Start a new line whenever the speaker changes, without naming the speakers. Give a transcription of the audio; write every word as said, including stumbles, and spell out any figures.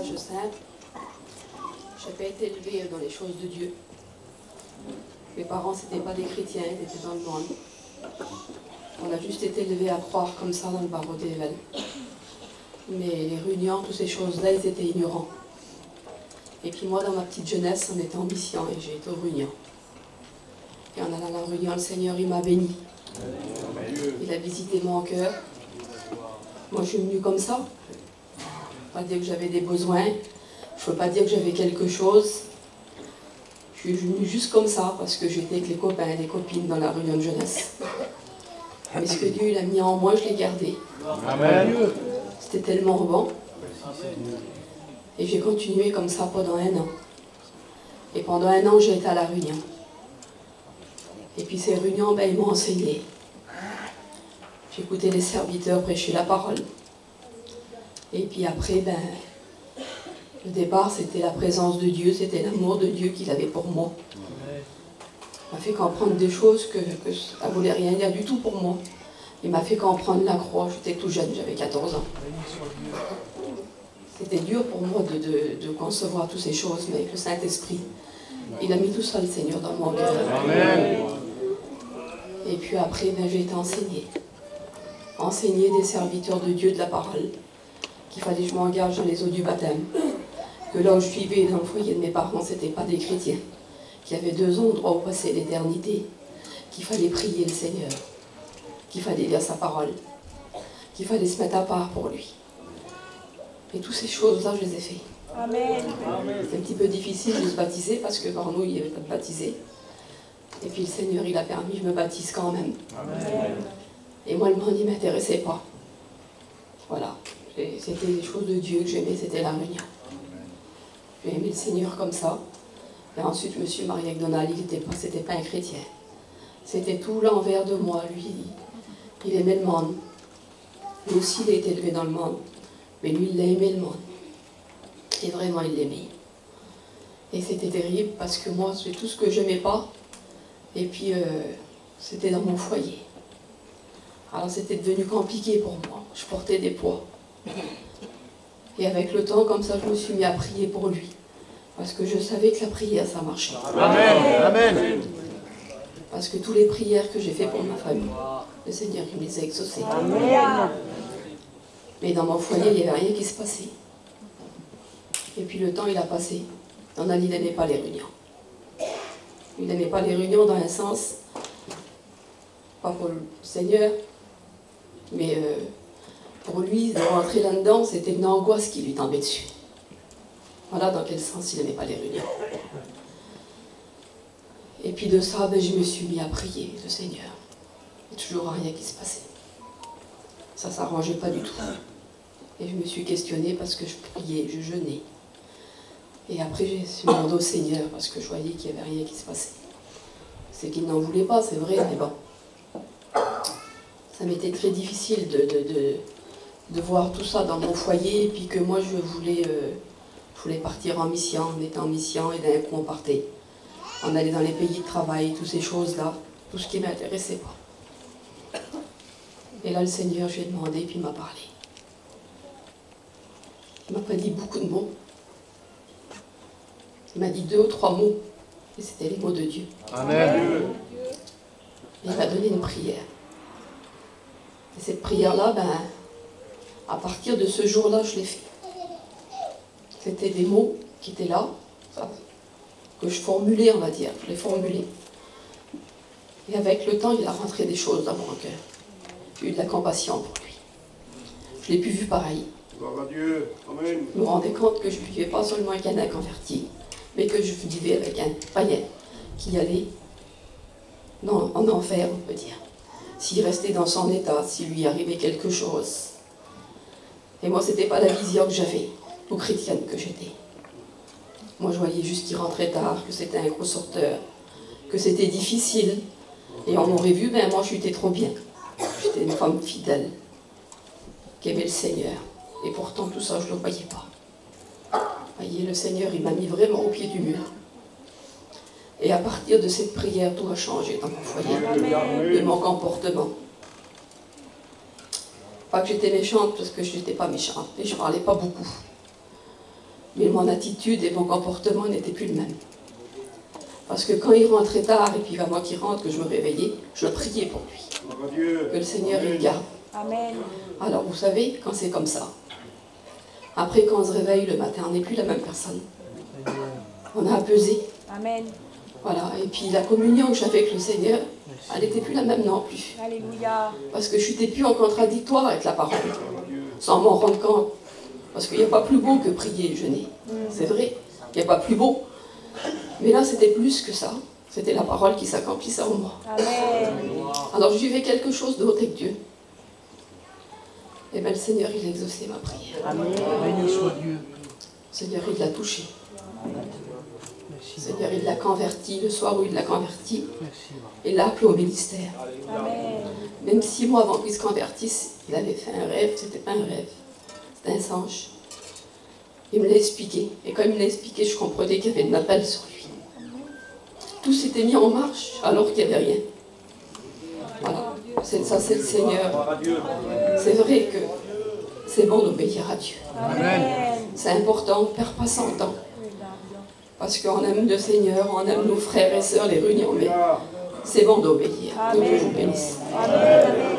message simple. Je n'ai pas été élevée dans les choses de Dieu. Mes parents, ce n'étaient pas des chrétiens, ils étaient dans le monde. On a juste été élevés à croire comme ça dans le barreau d'Ével. Mais les réunions, toutes ces choses-là, ils étaient ignorants. Et puis moi, dans ma petite jeunesse, on était en mission et j'ai été aux réunions. Et en allant à la réunion, le Seigneur, il m'a béni. Il a visité mon cœur. Moi, je suis venue comme ça. Je ne peux pas dire que j'avais des besoins. Je ne peux pas dire que j'avais quelque chose. Je suis venue juste comme ça, parce que j'étais avec les copains et les copines dans la réunion de jeunesse. Mais ce que Dieu il a mis en moi, je l'ai gardé.
Amen.
C'était tellement bon. Et j'ai continué comme ça pendant un an. Et pendant un an, j'ai été à la réunion. Et puis ces réunions, ben, ils m'ont enseigné. J'écoutais les serviteurs prêcher la parole. Et puis après, ben, le départ, c'était la présence de Dieu, c'était l'amour de Dieu qu'il avait pour moi. Il m'a fait comprendre des choses que, que ça ne voulait rien dire du tout pour moi. Il m'a fait comprendre la croix, j'étais tout jeune, j'avais quatorze ans. C'était dur pour moi de, de, de concevoir toutes ces choses, mais avec le Saint-Esprit, il a mis tout ça, le Seigneur, dans mon cœur.
Amen.
Et puis après, ben, j'ai été enseignée. Enseignée des serviteurs de Dieu de la parole, qu'il fallait que je m'engage dans les eaux du baptême. Que là où je vivais, dans le foyer de mes parents, ce n'étaient pas des chrétiens. Qu'il y avait deux endroits où passer l'éternité. Qu'il fallait prier le Seigneur. Qu'il fallait lire sa parole. Qu'il fallait se mettre à part pour lui. Et toutes ces choses-là, je les ai faites.
Amen.
C'est un petit peu difficile de se baptiser parce que par nous, il n'y avait pas de baptisé. Et puis le Seigneur, il a permis, je me baptise quand même.
Amen.
Et moi, le monde, il ne m'intéressait pas. Voilà. C'était des choses de Dieu que j'aimais, c'était la réunion. J'ai aimé le Seigneur comme ça. Et ensuite, je me suis mariée avec Donald, il n'était pas, c'était pas un chrétien. C'était tout l'envers de moi, lui. Il aimait le monde. Lui aussi, il a été élevé dans le monde. Mais lui, il a aimé le monde. Et vraiment, il l'aimait. Et c'était terrible parce que moi, c'est tout ce que je n'aimais pas. Et puis, euh, c'était dans mon foyer. Alors, c'était devenu compliqué pour moi. Je portais des poids. Et avec le temps, comme ça, je me suis mis à prier pour lui. Parce que je savais que la prière, ça marchait.
Amen. Amen.
Parce que toutes les prières que j'ai faites pour ma famille, le Seigneur, il me les a exaucées.
Amen.
Mais dans mon foyer, il n'y avait rien qui se passait. Et puis le temps, il a passé. Donald, il n'aimait pas les réunions. Il n'aimait pas les réunions dans un sens, pas pour le Seigneur, mais euh, pour lui, de rentrer là-dedans, c'était une angoisse qui lui tombait dessus. Voilà dans quel sens il n'aimait pas les réunions. Et puis de ça, ben, je me suis mis à prier le Seigneur. Il n'y a toujours rien qui se passait. Ça ne s'arrangeait pas du tout. Et je me suis questionnée parce que je priais, je jeûnais. Et après, j'ai demandé au Seigneur parce que je voyais qu'il n'y avait rien qui se passait. C'est qu'il n'en voulait pas, c'est vrai, mais bon. Ça m'était très difficile de, de, de, de voir tout ça dans mon foyer et puis que moi, je voulais, euh, je voulais partir en mission. On était en mission et d'un coup, on partait. On allait dans les pays de travail, toutes ces choses-là, tout ce qui ne m'intéressait pas. Et là, le Seigneur, je lui ai demandé, puis il m'a parlé. Il ne m'a pas dit beaucoup de mots. Il m'a dit deux ou trois mots, et c'était les mots de Dieu.
Amen.
Il m'a donné une prière. Et cette prière-là, ben, à partir de ce jour-là, je l'ai fait. C'était des mots qui étaient là, ça, que je formulais, on va dire, je les formulais. Et avec le temps, il a rentré des choses dans mon cœur. J'ai eu de la compassion pour lui. Je ne l'ai plus vu pareil.
Gloire à Dieu. Amen.
Je me rendais compte que je ne vivais pas seulement avec un converti, mais que je vivais avec un païen qui allait dans, en enfer, on peut dire. S'il restait dans son état, s'il lui arrivait quelque chose. Et moi, ce n'était pas la vision que j'avais, ou chrétienne que j'étais. Moi, je voyais juste qu'il rentrait tard, que c'était un gros sorteur, que c'était difficile. Et on m'aurait vu, ben moi, j'étais trop bien. J'étais une femme fidèle, qui aimait le Seigneur. Et pourtant, tout ça, je ne le voyais pas. Vous voyez, le Seigneur, il m'a mis vraiment au pied du mur. Et à partir de cette prière, tout a changé dans mon foyer,
Amen.
de mon comportement. Pas que j'étais méchante, parce que je n'étais pas méchante, et je ne parlais pas beaucoup. Mais mon attitude et mon comportement n'étaient plus le même. Parce que quand il rentrait tard, et puis avant qu'il rentre, que je me réveillais, je priais pour lui. Que le Seigneur il garde.
Amen.
Alors vous savez, quand c'est comme ça, après quand on se réveille le matin, on n'est plus la même personne. On a pesé.
Amen.
Voilà, et puis la communion que j'avais avec le Seigneur, elle n'était plus la même non plus.
Alléluia.
Parce que je n'étais plus en contradictoire avec la parole, sans m'en rendre compte. Parce qu'il n'y a pas plus beau que prier et jeûner. C'est vrai, il n'y a pas plus beau. Mais là, c'était plus que ça. C'était la parole qui s'accomplissait en moi.
Amen.
Alors je vivais quelque chose d'autre avec Dieu. Et bien le Seigneur, il a exaucé ma prière.
Amen.
Béni soit Dieu.
Le Seigneur, il l'a touché. Le Seigneur, il l'a converti. Le soir où il l'a converti, il l'a appelé au ministère.
Amen.
Même six mois avant qu'il se convertisse, il avait fait un rêve. C'était pas un rêve. C'était un songe. Il me l'a expliqué. Et comme il me l'a expliqué, je comprenais qu'il y avait un appel sur lui. Tout s'était mis en marche alors qu'il n'y avait rien. Voilà. C'est, ça, c'est le Seigneur. C'est vrai que c'est bon d'obéir à Dieu.
Amen.
C'est important, on ne perd pas son temps. Parce qu'on aime le Seigneur, on aime nos frères et sœurs, les réunions, mais c'est bon d'obéir. Que Dieu vous bénisse.
Amen.